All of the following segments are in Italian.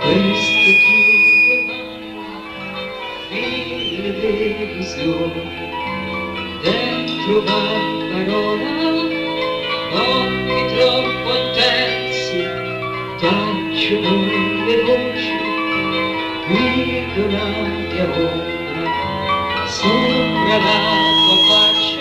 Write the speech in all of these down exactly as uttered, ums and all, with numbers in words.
queste tue mani, mille delusioni, dentro una parola, occhi troppo intensi, tacciono le voci, guido la mia ombra, sopra la tua faccia.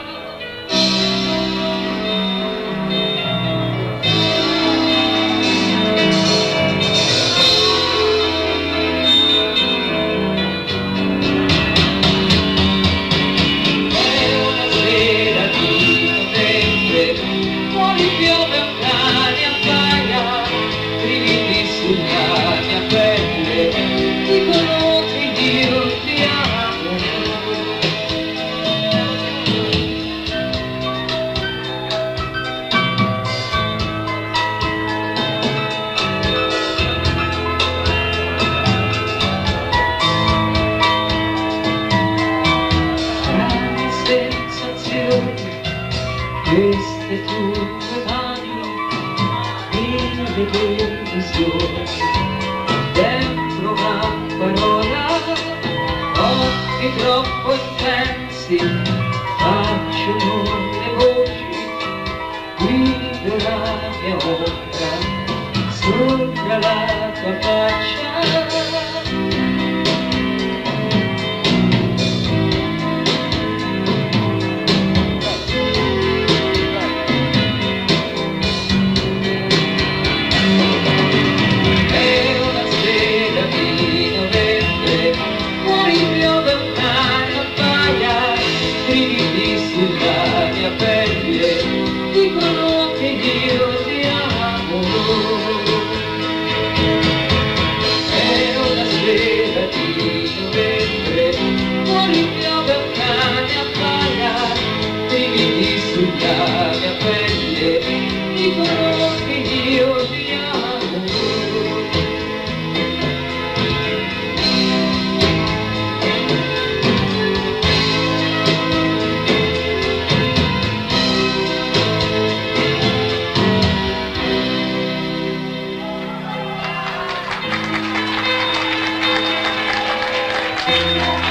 Queste tue mani, mille delusioni, dentro una parola, occhi troppo intensi, tacciono le voci, guido la mia ombra, sopra la tua faccia. Dicono che io ti amo, è una sera di novembre, fuori piove un cane appaia, brividi sulla mia pelle, dicono che io ti amo. Thank you.